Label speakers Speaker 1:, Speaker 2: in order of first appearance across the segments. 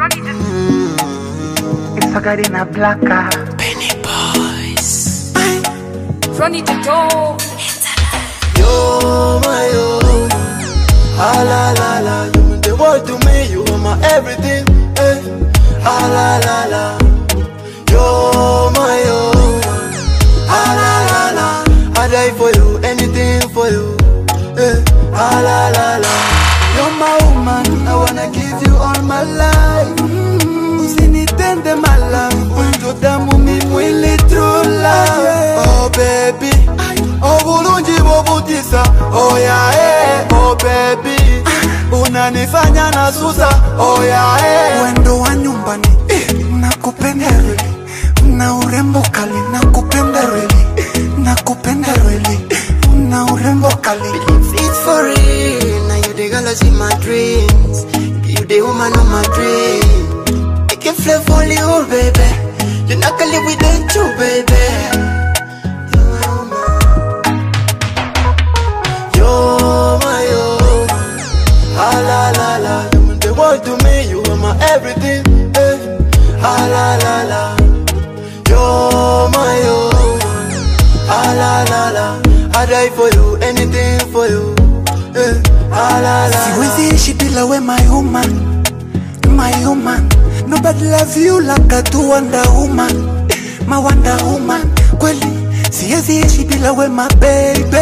Speaker 1: Garina Blacka
Speaker 2: Penny Boys
Speaker 3: Ronnie the Dog.
Speaker 4: Yo, my yo. Ah la la la. You mean the world to me. You are my everything. Eh. Ah la la la. Yo, my yo. Ah la la la. I die for you. Anything for you. Eh. Ah la la la. You're my woman. I wanna give you all my life. Usinitende my love. Unjo damu mi mwili true love. Oh baby. Oh bulungi bobutisa. Oh yeah, oh baby. Unanifanya na susa. Oh yeah,
Speaker 1: wendo wa nyumbani nakupenda really, una urembo kali nakupenda really, nakupenda really, una urembo kali.
Speaker 4: It's for real. Now you the girl in my dreams. You the woman of my dreams. I can fly for you, baby. You're not gonna live without you, baby. You're my yo. Ah la la la. You mean the world to me. You are my everything. Eh. Ah la la la. You're my yo. Ah la la la. I die for you. Anything for you. Eh. Ah la la.
Speaker 1: Siwezi ishi bila we my woman, my woman. Nobody loves you like a two Wonder Woman, my Wonder Woman. Kweli siwezi ishi bila we my baby.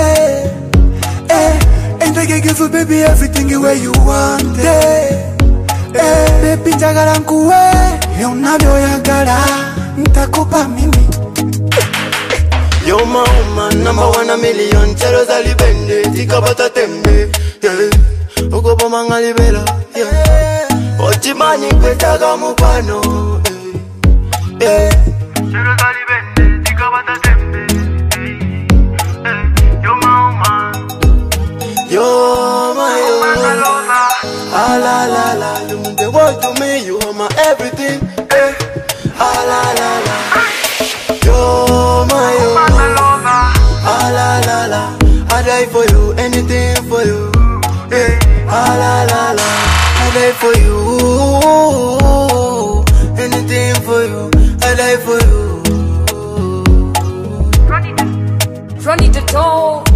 Speaker 1: And I can give you baby everything the way you want it. Baby njagala nkuwe unavyoyagala nitakupa mimi.
Speaker 4: You're my woman, number 1 a million. Chero zalibende, tikabata tembe. Yeah, ugopo mangalibela. Yeah, ochimani kwetaga mupano. Yeah, chero zalibende, tikabata tembe. You're my woman. You're my woman. Ah la la la. You mean the world to me. You are my everything. Ah la la la. You're my woman. Ah la la la. I die for you. Anything for you. Ah la la la. I die for you. Anything for you. I die for you.
Speaker 3: Ronnie the Dog.